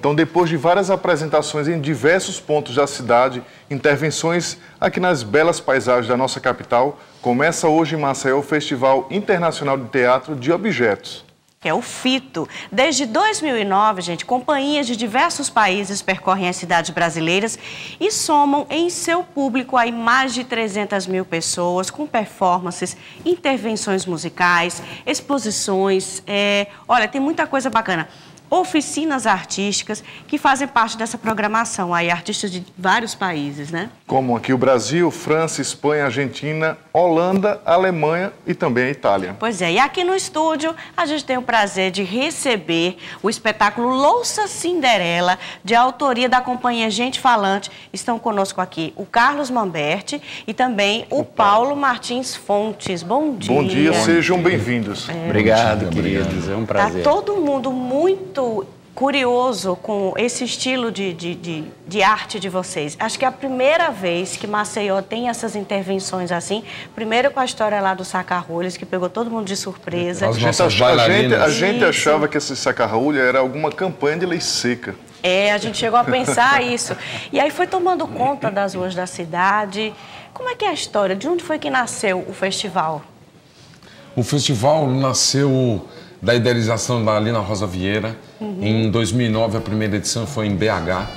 Então, depois de várias apresentações em diversos pontos da cidade, intervenções aqui nas belas paisagens da nossa capital, começa hoje em Maceió o Festival Internacional de Teatro de Objetos. É o FITO. Desde 2009, gente, companhias de diversos países percorrem as cidades brasileiras e somam em seu público aí mais de 300 mil pessoas com performances, intervenções musicais, exposições. Olha, tem muita coisa bacana. Oficinas artísticas que fazem parte dessa programação, aí artistas de vários países, né? Como aqui o Brasil, França, Espanha, Argentina, Holanda, Alemanha e também a Itália. Pois é, e aqui no estúdio a gente tem o prazer de receber o espetáculo Louça Cinderela, de autoria da companhia Gente Falante. Estão conosco aqui o Carlos Mamberti e também o Paulo Martins Fontes. Bom dia. Bom dia, sejam bem-vindos. Obrigado, queridos, é um prazer. Tá todo mundo muito curioso com esse estilo de arte de vocês. Acho que é a primeira vez que Maceió tem essas intervenções assim. Primeiro com a história lá do Saca-Rolhas, que pegou todo mundo de surpresa. A gente achava que esse Saca-Rolha era alguma campanha de lei seca. A gente chegou a pensar isso. E aí foi tomando conta das ruas da cidade. Como é que é a história? De onde foi que nasceu o festival? O festival nasceu da idealização da Alina Rosa Vieira. Em 2009, a primeira edição foi em BH.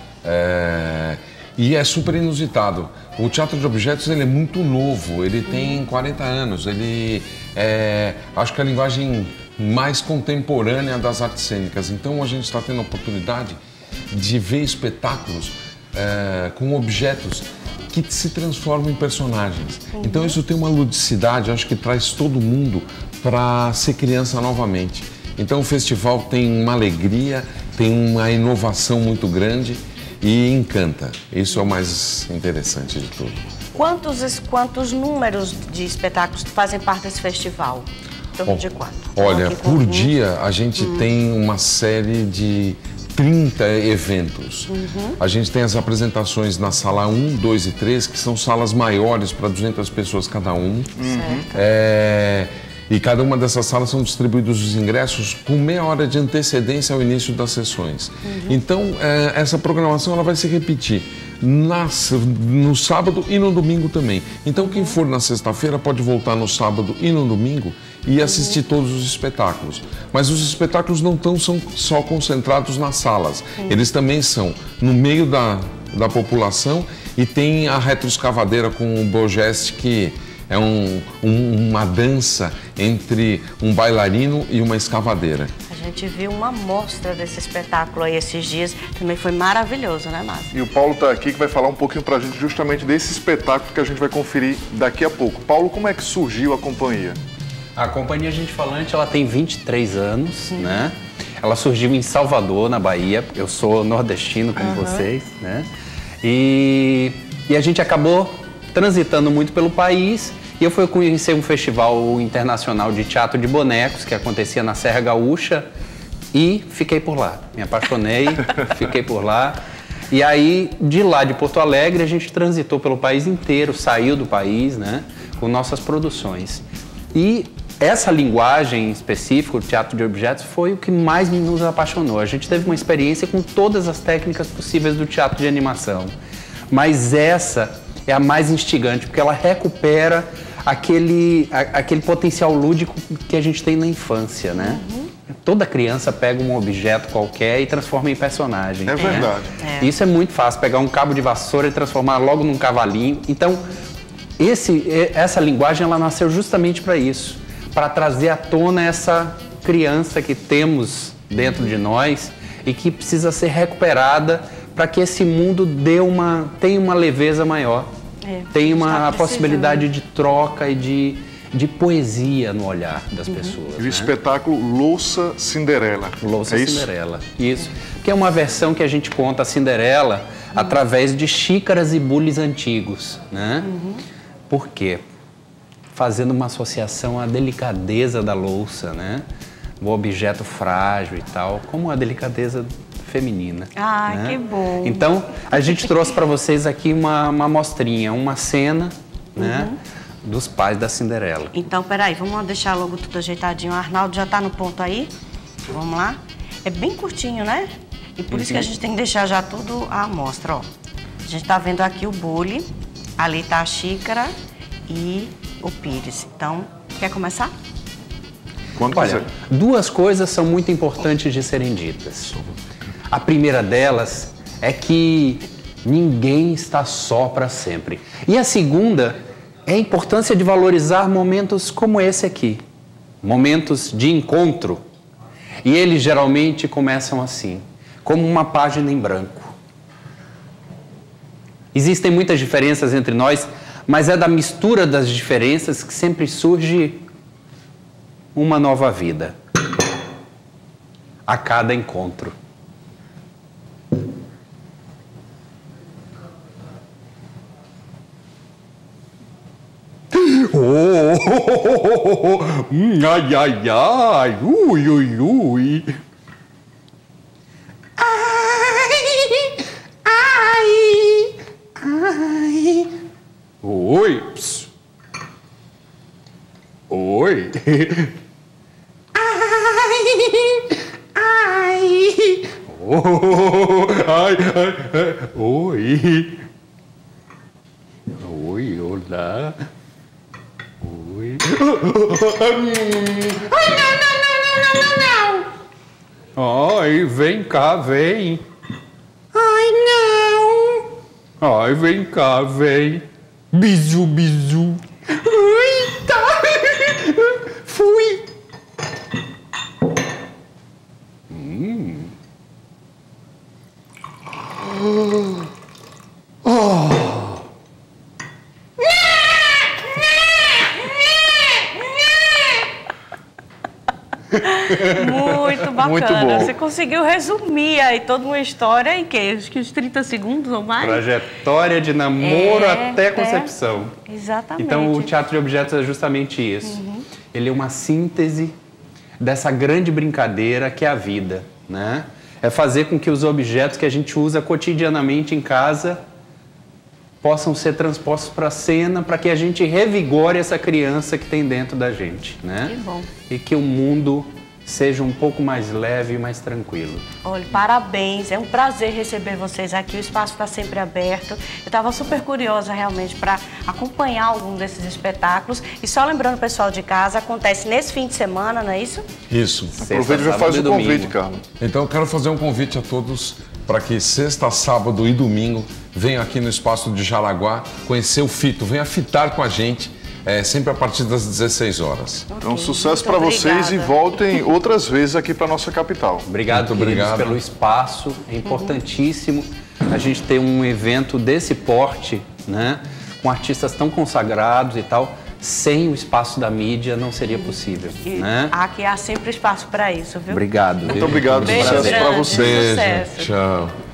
E é super inusitado. O Teatro de Objetos ele é muito novo, ele tem 40 anos. Ele acho que é a linguagem mais contemporânea das artes cênicas. Então, a gente está tendo a oportunidade de ver espetáculos com objetos que se transformam em personagens. Então, isso tem uma ludicidade, acho que traz todo mundo para ser criança novamente. Então o festival tem uma alegria, tem uma inovação muito grande e encanta. Isso é o mais interessante de tudo. Quantos números de espetáculos fazem parte desse festival? De quanto? Olha, por dia a gente tem uma série de 30 eventos. A gente tem as apresentações na sala 1, 2 e 3, que são salas maiores para 200 pessoas cada um. E cada uma dessas salas são distribuídos os ingressos com meia hora de antecedência ao início das sessões. Então, essa programação ela vai se repetir no sábado e no domingo também. Então, quem for na sexta-feira pode voltar no sábado e no domingo e assistir todos os espetáculos. Mas os espetáculos não são só concentrados nas salas. Eles também são no meio da população e tem a retroescavadeira com o Bogest, que é uma dança entre um bailarino e uma escavadeira. A gente viu uma amostra desse espetáculo aí esses dias, também foi maravilhoso, né, Márcio? E o Paulo está aqui que vai falar um pouquinho para a gente justamente desse espetáculo que a gente vai conferir daqui a pouco. Paulo, como é que surgiu a companhia? A companhia Gente Falante, ela tem 23 anos, né? Ela surgiu em Salvador, na Bahia. Eu sou nordestino, como vocês, né? E a gente acabou transitando muito pelo país e eu fui conhecer um festival internacional de teatro de bonecos que acontecia na Serra Gaúcha e fiquei por lá. Me apaixonei, fiquei por lá. E aí, de lá de Porto Alegre, a gente transitou pelo país inteiro, saiu do país, né, com nossas produções. E essa linguagem específica, o teatro de objetos, foi o que mais nos apaixonou. A gente teve uma experiência com todas as técnicas possíveis do teatro de animação, mas essa é a mais instigante, porque ela recupera aquele potencial lúdico que a gente tem na infância, né? Toda criança pega um objeto qualquer e transforma em personagem. É verdade. Isso é muito fácil, pegar um cabo de vassoura e transformar logo num cavalinho. Então, essa linguagem, ela nasceu justamente para isso, para trazer à tona essa criança que temos dentro de nós e que precisa ser recuperada para que esse mundo tenha uma leveza maior, tenha uma possibilidade de troca e de poesia no olhar das pessoas. E o espetáculo Louça Cinderela. Louça Cinderela, isso. Que é uma versão que a gente conta a Cinderela através de xícaras e bules antigos, né? Por quê? Fazendo uma associação à delicadeza da louça, né? O objeto frágil e tal, como a delicadeza feminina. Né? Que bom! Então, a gente trouxe para vocês aqui uma amostrinha, uma cena, né, dos pais da Cinderela. Então, peraí, vamos deixar logo tudo ajeitadinho. O Arnaldo já está no ponto aí? Vamos lá? É bem curtinho, né? E por isso que a gente tem que deixar já tudo à amostra, ó. A gente tá vendo aqui o bule, ali tá a xícara e o pires. Então, quer começar? Quando Olha, quiser. duas coisas são muito importantes de serem ditas. A primeira delas é que ninguém está só para sempre. E a segunda é a importância de valorizar momentos como esse aqui. Momentos de encontro. E eles geralmente começam assim, como uma página em branco. Existem muitas diferenças entre nós, mas é da mistura das diferenças que sempre surge uma nova vida. A cada encontro. Ai, ai, ai, ui, ui, ui. Ai, ai, ai. Oi, ps. Oi. Ai, ai. Oh, ai, ai, oi. Oi, olá. Oi. Ai, não. Ai, vem cá, vem. Ai, não. Ai, vem cá, vem. Bizu, bizu. Eita. Fui. Muito bacana. Muito bom. Você conseguiu resumir aí toda uma história em quê? Acho que uns 30 segundos ou mais? Trajetória de namoro até concepção. Exatamente. Então, o teatro de objetos é justamente isso. Ele é uma síntese dessa grande brincadeira que é a vida, né? É fazer com que os objetos que a gente usa cotidianamente em casa possam ser transpostos para a cena, para que a gente revigore essa criança que tem dentro da gente, né? Que bom. E que o mundo seja um pouco mais leve e mais tranquilo. Olha, parabéns, é um prazer receber vocês aqui, o espaço está sempre aberto. Eu estava super curiosa realmente para acompanhar algum desses espetáculos. E só lembrando o pessoal de casa, acontece nesse fim de semana, não é isso? Isso. Aproveita e já faz o convite, Carlos. Então eu quero fazer um convite a todos para que sexta, sábado e domingo venham aqui no Espaço de Jaraguá conhecer o Fito. Venha fitar com a gente, sempre a partir das 16 horas. Então, sucesso para vocês e voltem outras vezes aqui para nossa capital. Obrigado, Muito queridos, obrigado pelo espaço. É importantíssimo a gente ter um evento desse porte, né? Com artistas tão consagrados e tal. Sem o espaço da mídia não seria possível, né? Aqui há sempre espaço para isso, viu? Obrigado. Muito obrigado, Beijo sucesso grande, para vocês. sucesso. Tchau.